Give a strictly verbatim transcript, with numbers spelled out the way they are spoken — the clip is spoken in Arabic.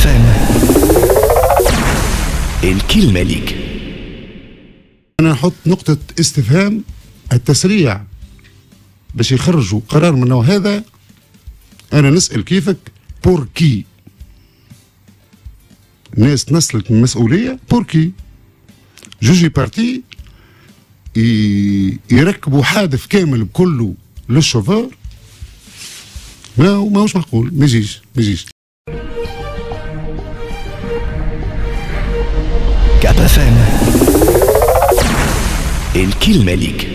فام الكلمة ليك. أنا نحط نقطة استفهام. التسريع باش يخرجوا قرار من النوع هذا، أنا نسأل كيفك بوركي؟ الناس تنسلك من المسؤولية بوركي؟ جوجي بارتي يركبوا حادث كامل بكله للشوفور، ما ماهوش معقول، ما يجيش ما يجيش. كابا فام الكلمة ليك.